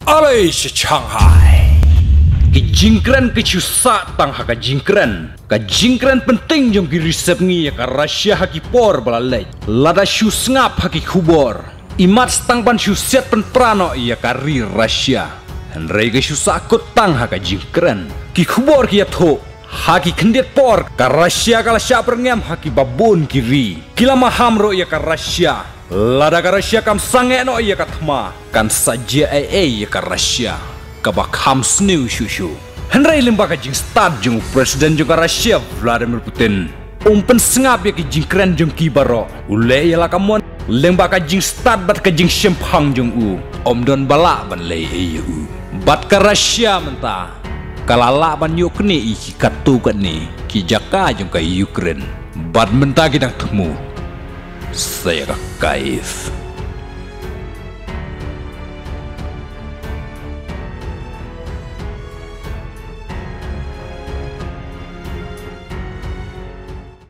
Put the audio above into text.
Alay si Shanghai. Kejingkran kecusa tang haka jingkran. Kejingkran penting jong ki resep ngi ka Rusia haki por balalai. Lada shu ngap haki kubor. Imat stang ban shu set pen prano ia kari Rusia. Henry ke shu sakut tang haka jingkran. Ki kubor ki atho. Haki kendet por ka Rusia kala sya perngam haki babon kiri. Kila maham ro ia ka Rusia. Lada ka Rusia kam sange no ia ka thma. Kan saja ia ka Rusia. Kabak ham snew shushu. Henry limba ka jing start jung presiden jung ka Rusia Vladimir Putin. Umpen sengap ya ki jing kren jung ki baro. Ule ya la kamon limba ka jing start bat ka jing shempang jung u. Om don bala ban le u. Bat ka Rusia menta. Kalala ban yuk ni iki katu kat ni ki jaka jung ka Ukraine. Bat menta kita temu. Saya ka kaif.